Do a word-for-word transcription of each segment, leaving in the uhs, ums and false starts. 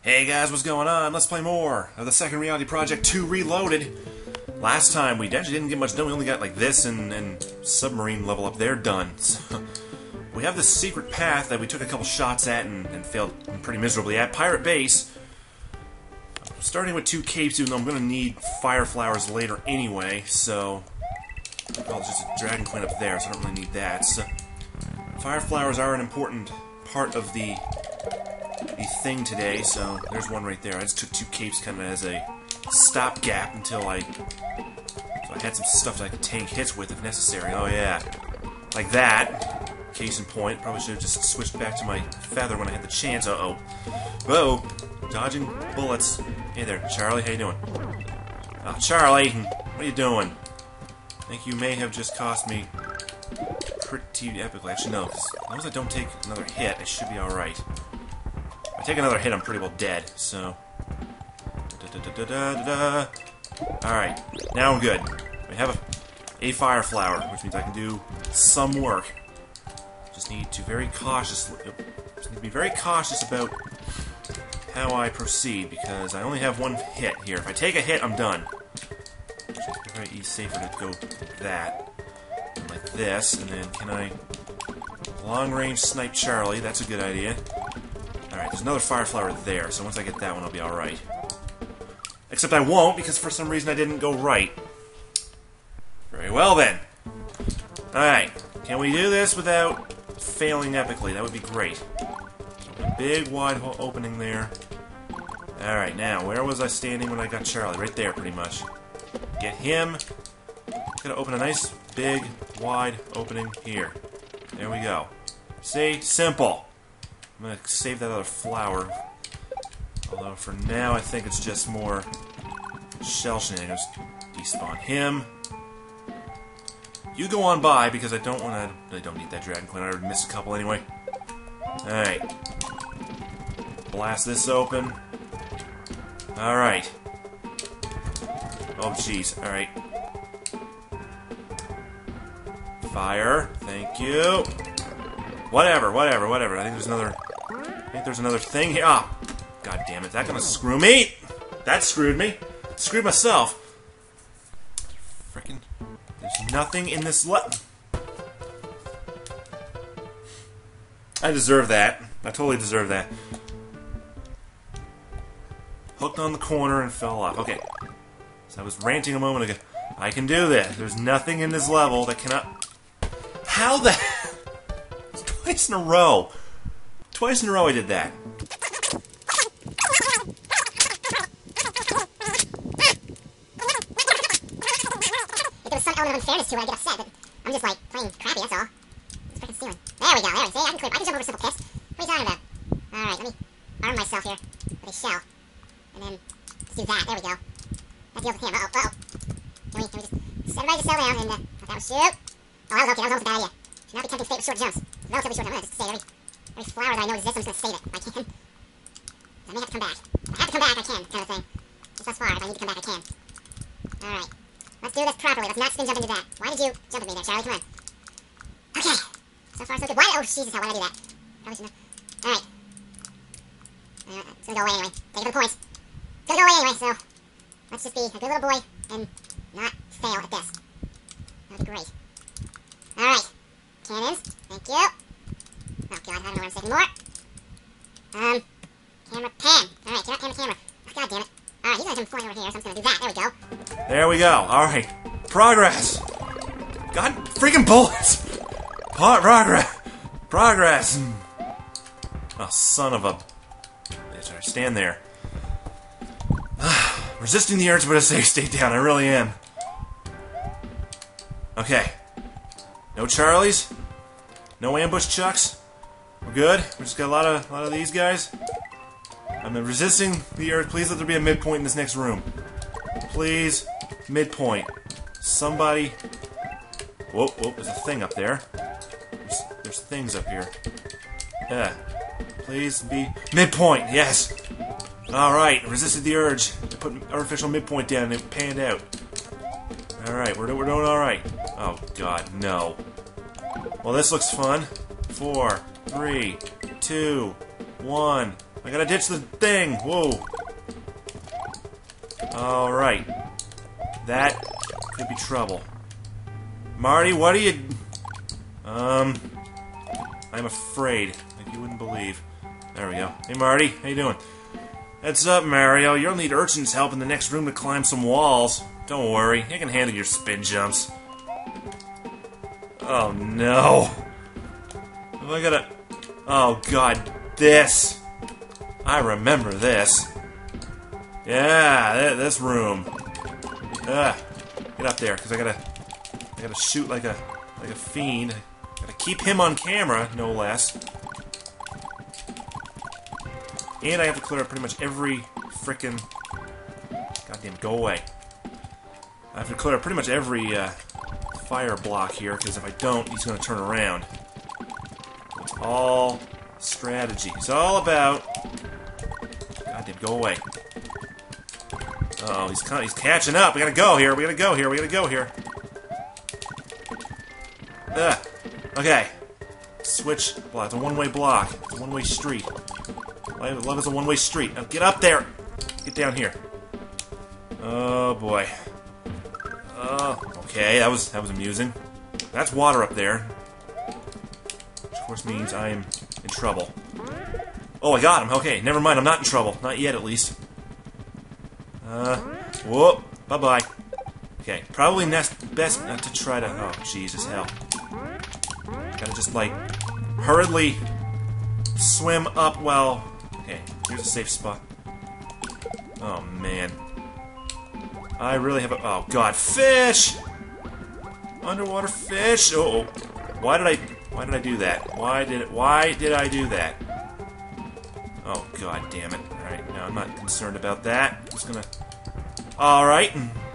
Hey guys, what's going on? Let's play more of the Second Reality Project two Reloaded. Last time we actually didn't get much done. We only got like this and, and submarine level up there done. So, we have this secret path that we took a couple shots at and, and failed pretty miserably at. Pirate Base. Starting with two capes, even though I'm going to need fire flowers later anyway, so I'll just a dragon coin up there, so I don't really need that. So, fire flowers are an important part of the the thing today, so there's one right there. I just took two capes kind of as a stopgap until I so I had some stuff that I could tank hits with if necessary. Oh yeah, like that. Case in point, probably should have just switched back to my feather when I had the chance. Uh oh, whoa, dodging bullets. Hey there, Charlie. How you doing? Oh, Charlie, what are you doing? I think you may have just cost me pretty epically. Actually, no, because as long as I don't take another hit, I should be alright. If I take another hit, I'm pretty well dead, so... Alright, now I'm good. I have a, a fire flower, which means I can do some work. Just need to very cautiously... Just need to be very cautious about how I proceed, because I only have one hit here. If I take a hit, I'm done. It's probably safer to go like that. Like this, and then can I... Long-range snipe Charlie, that's a good idea. Alright, there's another fire flower there, so once I get that one, I'll be alright. Except I won't, because for some reason I didn't go right. Very well, then. Alright, can we do this without failing epically? That would be great. A big, wide opening there. Alright, now, where was I standing when I got Charlie? Right there, pretty much. Get him. Gonna open a nice, big, wide opening here. There we go. See? Simple. I'm gonna save that other flower. Although for now I think it's just more shell shenanigans. Despawn him. You go on by because I don't want to. I really don't need that dragon coin. I already missed a couple anyway. Alright. Blast this open. Alright. Oh jeez. Alright. Fire. Thank you. Whatever, whatever, whatever. I think there's another... I think there's another thing here. Ah! Oh, God damn it. Is that gonna screw me? That screwed me. Screwed myself. Frickin'... There's nothing in this le... I deserve that. I totally deserve that. Hooked on the corner and fell off. Okay. So I was ranting a moment ago. I can do this. There's nothing in this level that cannot... How the... Twice in a row. Twice in a row I did that. If there was some element of unfairness to it, I'd get upset, but I'm just, like, playing crappy, that's all. It's freaking stealing. There we go, there we go. See, I can clear. I can jump over simple pits. What are you talking about? Alright, let me arm myself here with a shell. And then, let's do that. There we go. That deals with him. Uh-oh, uh-oh. Can we, can we just... Everybody just settle down and, uh, let that one shoot. Oh, that was okay. That was almost a bad idea. Should not be tempting fate with short jumps. Relatively short jump. I'm gonna just save every, every flower that I know exists. I'm just gonna save it if I can. I may have to come back. If I have to come back, I can, kind of thing. Just thus far, if I need to come back, I can. Alright. Let's do this properly. Let's not spin jump into that. Why did you jump at me there, Charlie? Come on. Okay. So far, so good. Why? Oh, Jesus, how why did I do that? Probably should know. Alright. Uh, it's gonna go away anyway. Take it for the points. It's gonna go away anyway, so let's just be a good little boy and not fail at this. That would be great. Alright. Cannons. Thank you. Oh, God, I don't know where I'm saving more. Um, camera pan. Alright, camera, camera, camera. Oh, God damn it. Alright, he's gonna come flying over here, so I'm just gonna do that. There we go. There we go. Alright. Progress. God, freaking bullets. Pro progress. Progress. Oh, son of a... Bitch, I stand there. Resisting the urge, but I say stay down. I really am. Okay. No Charlies. No ambush chucks. We're good. We just got a lot of, a lot of these guys. I'm resisting the urge. Please let there be a midpoint in this next room. Please, midpoint. Somebody. Whoa, whoa! There's a thing up there. There's, there's things up here. Yeah. Please be midpoint. Yes. All right. Resisted the urge to put artificial midpoint down, and it panned out. All right. We're we're doing all right. Oh God, no. Well, this looks fun. Four, three, two, one. I gotta ditch the thing. Whoa. Alright. That could be trouble. Marty, what are you... Um... I'm afraid. Like you wouldn't believe. There we go. Hey, Marty. How you doing? Heads up, Mario. You'll need Urchin's help in the next room to climb some walls. Don't worry. You can handle your spin jumps. Oh, no. Have I gotta... Oh, God. This. I remember this. Yeah, th this room. Ah, get up there, because I gotta... I gotta shoot like a... like a fiend. Gotta keep him on camera, no less. And I have to clear up pretty much every frickin'... Goddamn, go away. I have to clear up pretty much every uh, fire block here, because if I don't, he's gonna turn around. It's all strategy. It's all about... Goddamn, go away. Uh oh, he's, he's catching up. We gotta go here. We gotta go here. We gotta go here. Ugh. Okay. Switch block. It's a one-way block. It's a one-way street. Love is a one-way street. Now get up there. Get down here. Oh boy. Oh, okay. That was that was amusing. That's water up there, which of course means I am in trouble. Oh, I got him. Okay, never mind. I'm not in trouble. Not yet, at least. Uh, whoop. Bye-bye. Okay, probably next best not to try to... Oh, Jesus, hell. Gotta just, like, hurriedly swim up while... Okay, here's a safe spot. Oh, man. I really have a... Oh, God. Fish! Underwater fish! Uh oh. Why did I... Why did I do that? Why did it... Why did I do that? Oh, God damn it. Alright, now I'm not concerned about that. I'm just gonna... Alright.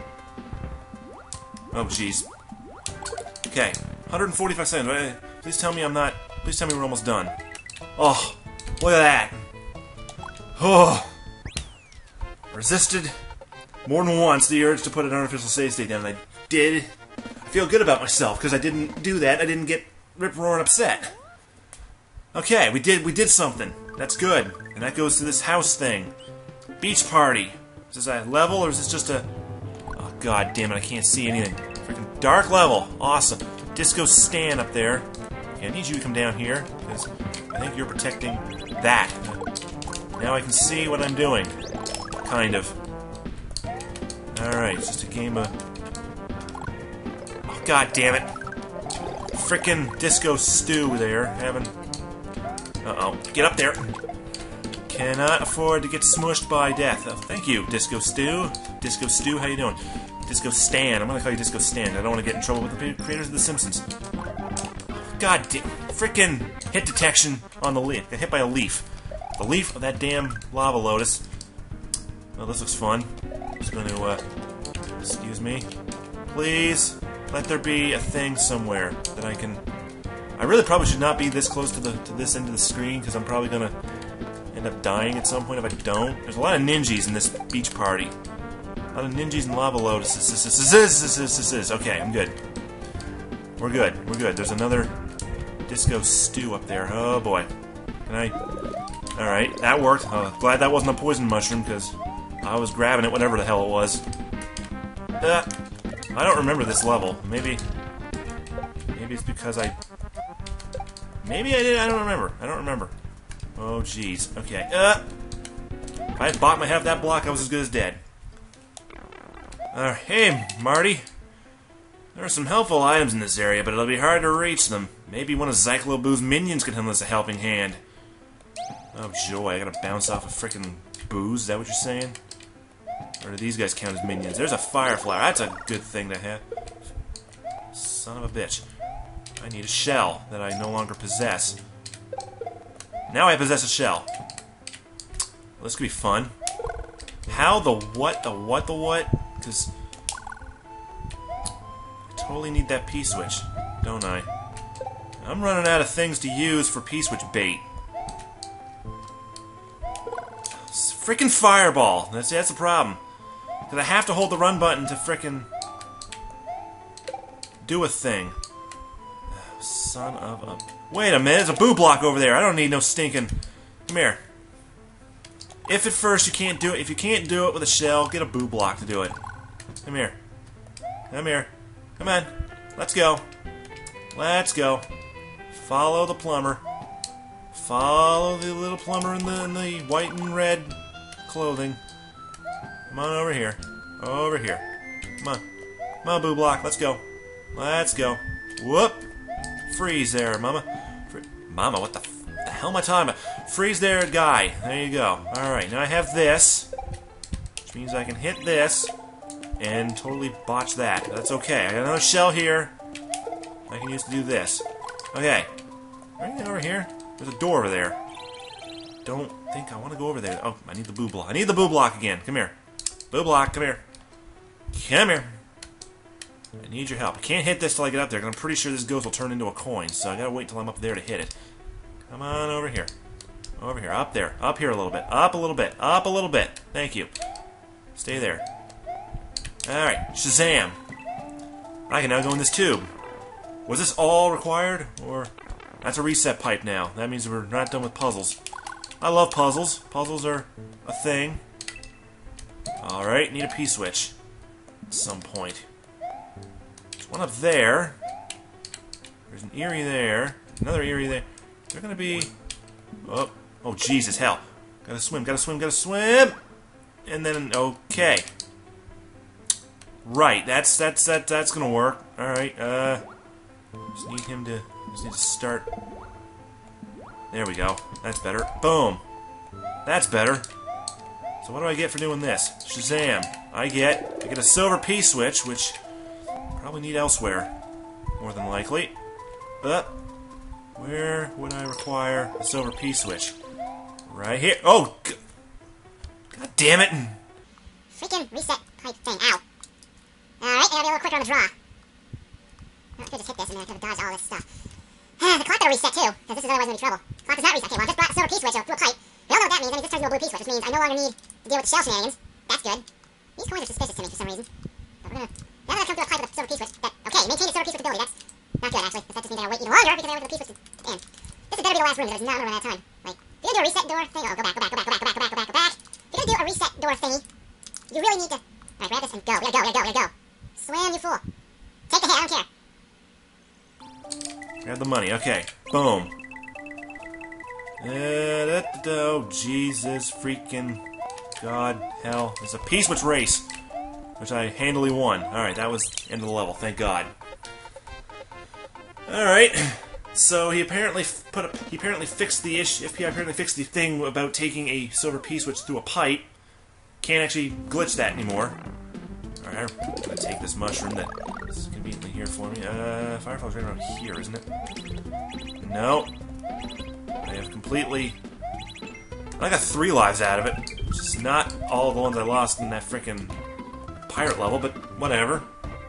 Oh, jeez. Okay. one hundred forty-five seconds. Please tell me I'm not... Please tell me we're almost done. Oh, look at that. Oh. Resisted more than once the urge to put an artificial save state down, and I did. I feel good about myself, because I didn't do that. I didn't get rip-roaring upset. Okay, we did we did something. That's good. And that goes to this house thing. Beach party. Is this a level, or is this just a... Oh, God damn it, I can't see anything. Freaking dark level. Awesome. Disco stand up there. Okay, I need you to come down here, because I think you're protecting that. Now I can see what I'm doing. Kind of. Alright, it's just a game of... Oh, God damn it. Frickin' Disco Stew there, having... Uh-oh. Get up there. Cannot afford to get smushed by death. Oh, thank you, Disco Stew. Disco Stew, how you doing? Disco Stan. I'm gonna call you Disco Stan. I don't want to get in trouble with the creators of The Simpsons. God damn. Frickin' hit detection on the leaf. Got hit by a leaf. The leaf of that damn lava lotus. Oh, this looks fun. Just gonna, uh... Excuse me. Please, let there be a thing somewhere that I can... I really probably should not be this close to the to this end of the screen, because I'm probably gonna end up dying at some point if I don't. There's a lot of ninjas in this beach party. A lot of ninjas and lava lotuses. Okay, I'm good. We're good. We're good. There's another Disco Stew up there. Oh boy. Can I... Alright, that worked. Uh, glad that wasn't a poison mushroom, because I was grabbing it, whatever the hell it was. Uh, I don't remember this level. Maybe... Maybe it's because I... Maybe I did. I don't remember. I don't remember. Oh, jeez. Okay. Uh, if I had bought my half that block, I was as good as dead. Uh, hey, Marty. There are some helpful items in this area, but it'll be hard to reach them. Maybe one of Zykloboo's minions can lend us a helping hand. Oh, joy. I gotta bounce off a frickin' booze. Is that what you're saying? Or do these guys count as minions? There's a fire flower. That's a good thing to have. Son of a bitch. I need a shell that I no longer possess. Now I possess a shell. Well, this could be fun. How the what the what the what? Because I totally need that P-switch, don't I? I'm running out of things to use for P-switch bait. Frickin' fireball. That's that's the problem. Because I have to hold the run button to frickin' do a thing. Son of a... Wait a minute, there's a boo block over there. I don't need no stinking... Come here. If at first you can't do it, if you can't do it with a shell, get a boo block to do it. Come here. Come here. Come on. Let's go. Let's go. Follow the plumber. Follow the little plumber in the, in the white and red clothing. Come on over here. Over here. Come on. Come on, boo block. Let's go. Let's go. Whoop. Freeze there, mama. Fre mama, what the, f the hell am I talking about? Freeze there, guy. There you go. Alright, now I have this, which means I can hit this and totally botch that. That's okay. I got another shell here I can use to do this. Okay. Anything over here? There's a door over there. Don't think I want to go over there. Oh, I need the boo block. I need the boo block again. Come here. Boo block, come here. Come here. I need your help. I can't hit this till I get up there, because I'm pretty sure this ghost will turn into a coin, so I gotta wait till I'm up there to hit it. Come on over here. Over here. Up there. Up here a little bit. Up a little bit. Up a little bit. Thank you. Stay there. Alright. Shazam. I can now go in this tube. Was this all required? Or... That's a reset pipe now. That means we're not done with puzzles. I love puzzles. Puzzles are a thing. Alright. Need a P-switch. At some point. There's one up there. There's an Eerie there. Another Eerie there. They're gonna be... Oh, oh Jesus, hell. Gotta swim, gotta swim, gotta swim! And then, okay. Right, that's, that's, that, that's gonna work. Alright, uh... just need him to... just need to start... There we go. That's better. Boom! That's better. So what do I get for doing this? Shazam. I get... I get a silver P-switch, which... probably need elsewhere. More than likely. But... where would I require a silver P-switch? Right here. Oh! God damn it! Freaking reset pipe thing. Ow. Alright, I gotta be a little quicker on the draw. I could just hit this and then I could have dodged all this stuff. The clock better reset too, because this is otherwise going to be trouble. Clock does not reset. Okay, well I just brought a silver P-switch through a pipe. We all know what that means. I mean, this turns into a blue P-switch, which means I no longer need to deal with the shell shenanigans. That's good. These coins are suspicious to me for some reason. But we're gonna... now that I've come through a pipe with a silver P-switch, that... okay, maintain the silver P-switch ability. That's not good, actually. Because that just means I gotta wait even longer because I ordered the P-switch to end. This had better be the last room, because there's not a number of that time. Like, if you're gonna do a reset door thing... oh, go back, go back, go back, go back, go back, go back, go back, go back. If you're gonna do a reset door thingy, you really need to... alright, grab this and go. We gotta go, we gotta go, we gotta go. Swim, you fool. Take the hit, I don't care. Grab the money, okay. Boom. Uh, da, da, da, oh, Jesus freaking God, hell. There's a P-switch race, which I handily won. Alright, that was the end of the level, thank God. Alright, so he apparently put a, he apparently fixed the issue. F P I apparently fixed the thing about taking a silver P-switch through a pipe. Can't actually glitch that anymore. Alright, I'm gonna take this mushroom that is conveniently here for me. Uh, Firefly's right around here, isn't it? No. I have completely... I got three lives out of it, which is not all the ones I lost in that frickin' pirate level, but whatever.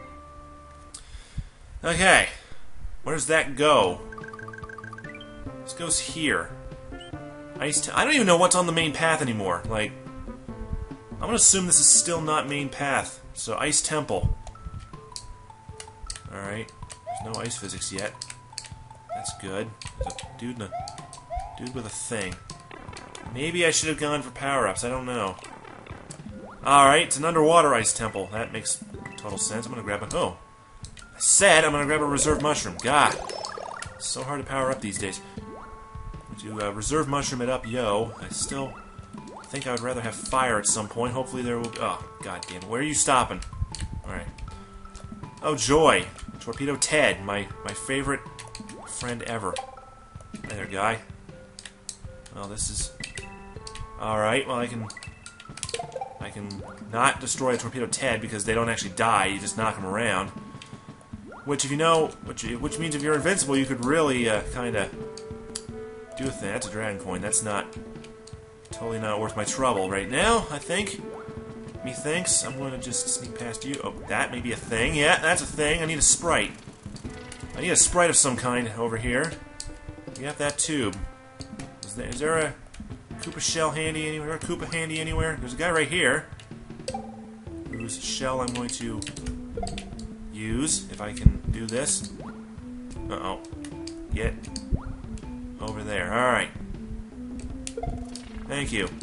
Okay. Where does that go? This goes here. Ice t I don't even know what's on the main path anymore. Like, I'm gonna assume this is still not main path. So, Ice Temple. Alright. There's no ice physics yet. That's good. There's a dude in a... dude with a thing. Maybe I should have gone for power-ups. I don't know. Alright, it's an underwater ice temple. That makes total sense. I'm gonna grab a... oh. I said I'm gonna grab a reserve mushroom. God. It's so hard to power up these days. To uh, reserve mushroom it up, yo. I still think I would rather have fire at some point. Hopefully there will be... oh, god damn. Where are you stopping? Alright. Oh, joy. Torpedo Ted, my, my favorite friend ever. Hey there, guy. Well, this is... alright, well I can... I can not destroy a Torpedo Ted because they don't actually die, you just knock them around. Which, if you know... which, which means if you're invincible, you could really, uh, kinda... do a thing. That's a dragon coin. That's not... totally not worth my trouble right now, I think. Methinks. I'm going to just sneak past you. Oh, that may be a thing. Yeah, that's a thing. I need a sprite. I need a sprite of some kind over here. We got that tube. Is there, is there a Koopa shell handy anywhere? A Koopa handy anywhere? There's a guy right here whose shell I'm going to use if I can do this. Uh-oh. Get over there. Alright. Thank you.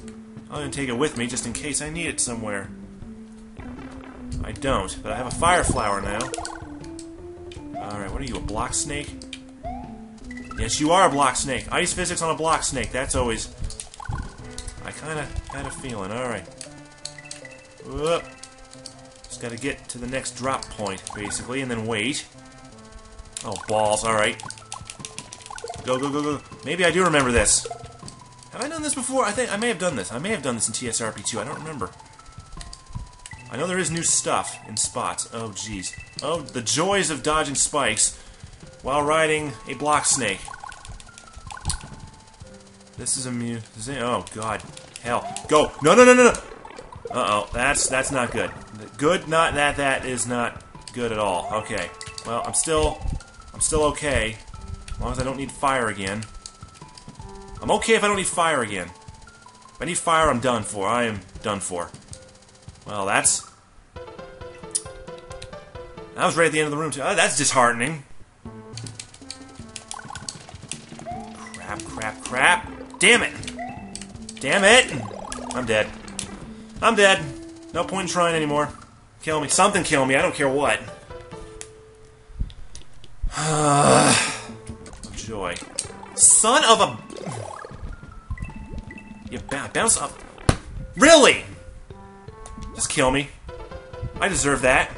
I'm gonna take it with me just in case I need it somewhere. I don't, but I have a fire flower now. Alright, what are you, a block snake? Yes, you are a block snake. Ice physics on a block snake. That's always... I kinda had a feeling. Alright. Whoop. Just gotta get to the next drop point, basically, and then wait. Oh, balls. Alright. Go, go, go, go. Maybe I do remember this. Have I done this before? I think I may have done this. I may have done this in T S R P two. I don't remember. I know there is new stuff in spots. Oh, jeez. Oh, the joys of dodging spikes while riding a block snake. This is a mu... Oh, God. Hell. Go! No, no, no, no, no! Uh-oh. That's, that's not good. Good, not that, that is not good at all. Okay. Well, I'm still... I'm still okay. As long as I don't need fire again. I'm okay if I don't need fire again. If I need fire, I'm done for. I am done for. Well, that's... That was right at the end of the room, too. Oh, that's disheartening. Crap, crap, crap. Damn it! Damn it! I'm dead. I'm dead. No point in trying anymore. Kill me. Something kill me. I don't care what. Joy. Son of a... You bounce up. Really? Just kill me. I deserve that.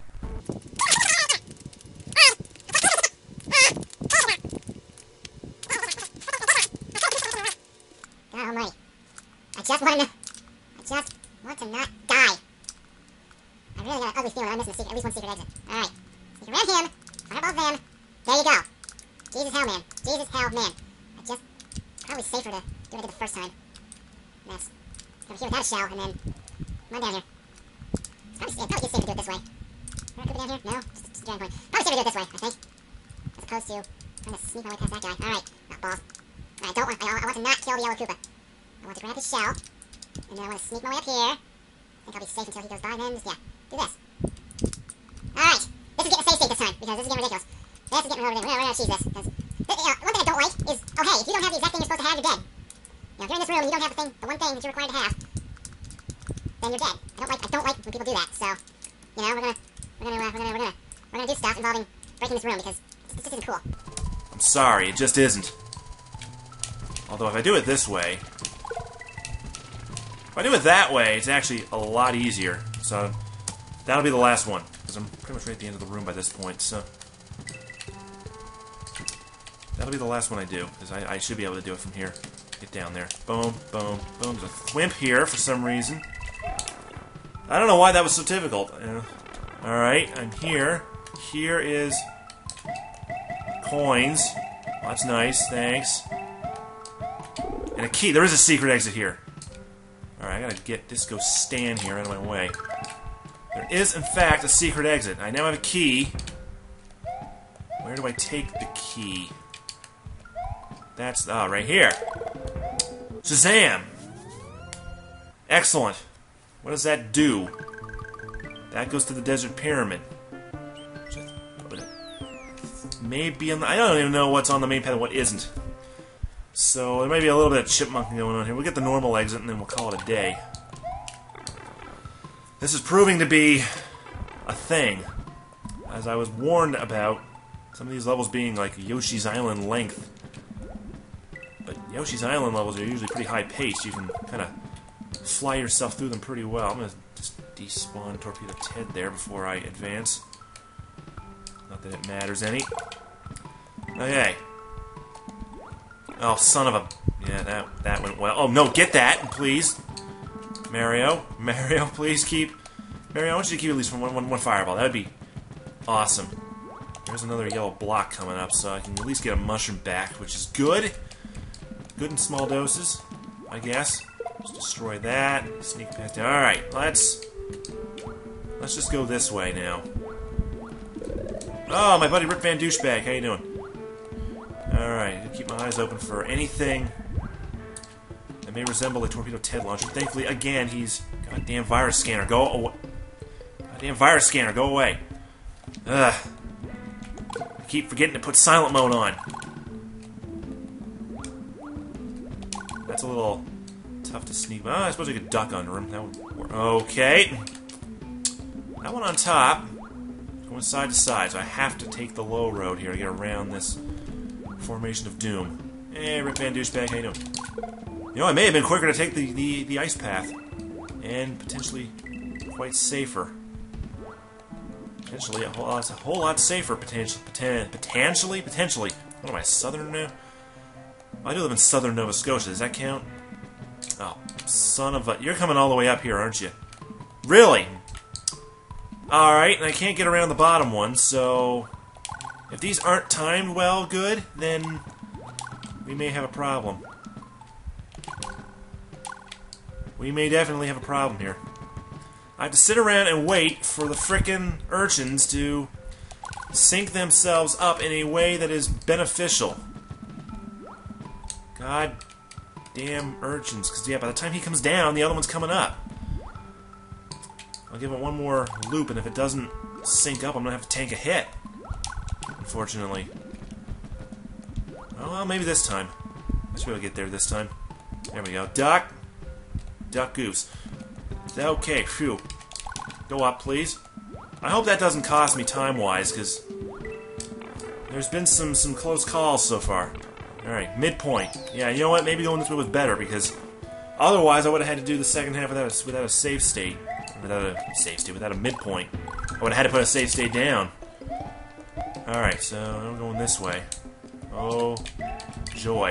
God almighty. I just want to... I just want to not die. I really got an ugly feeling I'm missing a secret, at least one secret exit. Alright. Sneak around him. Fireball them. There you go. Jesus hell, man. Jesus hell, man. I just... Probably safer to do what I did the first time. Mess. Over here without a shell, and then... Come on down here. Probably, yeah, probably safer to do it this way. Can I go down here? No? Just, just a giant point. Probably safer to do it this way, I think. As opposed to trying to sneak my way past that guy. Alright. Not balls. I don't want... I, I want to not kill the yellow Koopa. I want to grab his shell. And then I want to sneak my way up here. I think I'll be safe until he goes by, and then just, yeah. Do this. Alright. This is getting a safe state this time, because this is getting ridiculous. This is getting really ridiculous. We're gonna cheese this, because... You know, one thing I don't like is, oh hey, if you don't have the exact thing you're supposed to have, you're dead. You know, if you're in this room and you don't have the thing, the one thing that you're required to have, then you're dead. I don't like, I don't like when people do that. So, you know, we're gonna, we're gonna, uh, we're gonna, we're gonna, we're gonna do stuff involving breaking this room because this just isn't cool. I'm sorry, it just isn't. Although if I do it this way, if I do it that way, it's actually a lot easier. So that'll be the last one because I'm pretty much right at the end of the room by this point. So that'll be the last one I do because I, I should be able to do it from here. Get down there. Boom, boom, boom. There's a thwimp here for some reason. I don't know why that was so difficult. Uh, Alright, I'm here. Here is coins. Oh, that's nice, thanks. And a key. There is a secret exit here. Alright, I gotta get Disco Stan here out of my way. There is, in fact, a secret exit. I now have a key. Where do I take the key? That's, ah, right here. Shazam! Excellent. What does that do? That goes to the Desert Pyramid. Maybe on the, I don't even know what's on the main path and what isn't. So there may be a little bit of chipmunking going on here. We'll get the normal exit and then we'll call it a day. This is proving to be a thing. As I was warned about some of these levels being like Yoshi's Island length. But Yoshi's Island levels are usually pretty high paced. You can kind of fly yourself through them pretty well. I'm going to just despawn Torpedo Ted there before I advance. Not that it matters any. Okay. Oh, son of a... Yeah, that, that went well. Oh, no, get that, please. Mario. Mario, please keep... Mario, I want you to keep at least one, one, one fireball. That would be awesome. There's another yellow block coming up, so I can at least get a mushroom back, which is good. Good in small doses, I guess. Just destroy that. Sneak past down. Alright, let's... Let's just go this way now. Oh, my buddy Rip Van Douchebag. How you doing? Alright, keep my eyes open for anything that may resemble a Torpedo Ted launcher. Thankfully, again, he's... Goddamn virus scanner. Go away. Goddamn virus scanner. Go away. Ugh. I keep forgetting to put silent mode on. That's a little Tough to sneak. Oh, I suppose I could duck under him. That would work. Okay. That one on top. Going side to side, so I have to take the low road here to get around this formation of doom. Hey, Rip Van Douchebag, how you doing? You know, it may have been quicker to take the, the, the ice path. And potentially quite safer. Potentially a whole lot, a whole lot safer, potentially. Poten potentially? Potentially. What am I, southern now? I do live in southern Nova Scotia. Does that count? Oh, son of a... You're coming all the way up here, aren't you? Really? Alright, and I can't get around the bottom one, so... If these aren't timed well good, then... we may have a problem. We may definitely have a problem here. I have to sit around and wait for the frickin' urchins to sync themselves up in a way that is beneficial. God damn urchins. Because, yeah, by the time he comes down, the other one's coming up. I'll give it one more loop, and if it doesn't sync up, I'm going to have to tank a hit. Unfortunately. Oh, well, maybe this time. I should be able to get there this time. There we go. Duck! Duck goose. Okay, phew. Go up, please. I hope that doesn't cost me time-wise, because there's been some, some close calls so far. Alright, midpoint. Yeah, you know what? Maybe going this way was better, because otherwise I would have had to do the second half without a, without a save state. Without a save state, without a midpoint. I would have had to put a save state down. Alright, so I'm going this way. Oh, joy.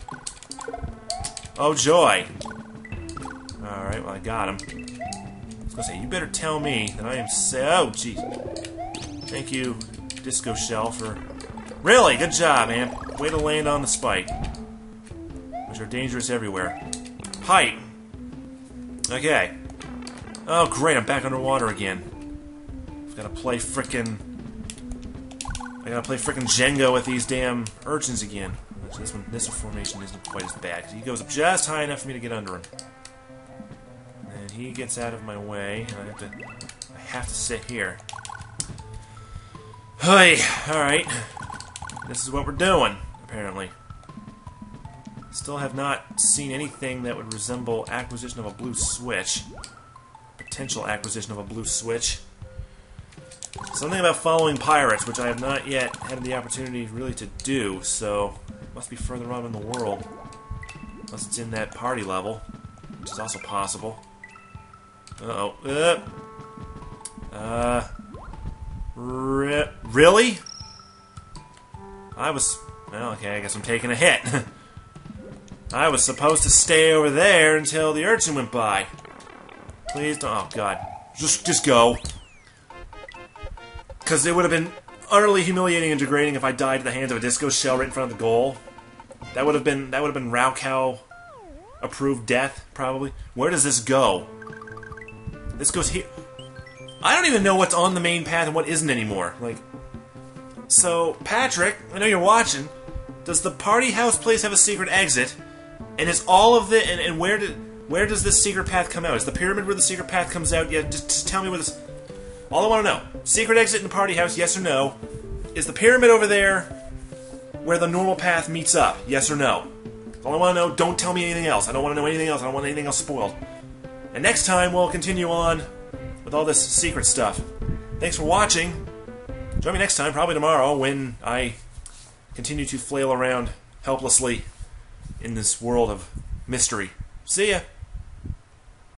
Oh, joy! Alright, well, I got him. I was gonna say, you better tell me that I am so... Oh, jeez. Thank you, Disco Shell, for... Really? Good job, man. Way to land on the spike. Which are dangerous everywhere. Height! Okay. Oh, great, I'm back underwater again. I've gotta play frickin'... I gotta play frickin' Jenga with these damn urchins again. Actually, this one, this formation isn't quite as bad, because he goes up just high enough for me to get under him. And he gets out of my way, and I have to... I have to sit here. Hey, alright. This is what we're doing, apparently. Still have not seen anything that would resemble acquisition of a blue switch. Potential acquisition of a blue switch. Something about following pirates, which I have not yet had the opportunity really to do, so it must be further on in the world. Unless it's in that party level, which is also possible. Uh-oh. Uh, uh re really? I was... Well, okay, I guess I'm taking a hit. I was supposed to stay over there until the urchin went by. Please don't... Oh, God. Just, just go. Because it would have been utterly humiliating and degrading if I died at the hands of a disco shell right in front of the goal. That would have been... That would have been Raocow approved death, probably. Where does this go? This goes here. I don't even know what's on the main path and what isn't anymore. Like... So, Patrick, I know you're watching. Does the party house place have a secret exit? And is all of the... And, and where did... Where does this secret path come out? Is the pyramid where the secret path comes out? Yeah, just, just tell me where this... All I want to know. Secret exit in the party house, yes or no? Is the pyramid over there where the normal path meets up? Yes or no? All I want to know, don't tell me anything else. I don't want to know anything else. I don't want anything else spoiled. And next time, we'll continue on with all this secret stuff. Thanks for watching. Join me next time, probably tomorrow, when I continue to flail around helplessly in this world of mystery. See ya!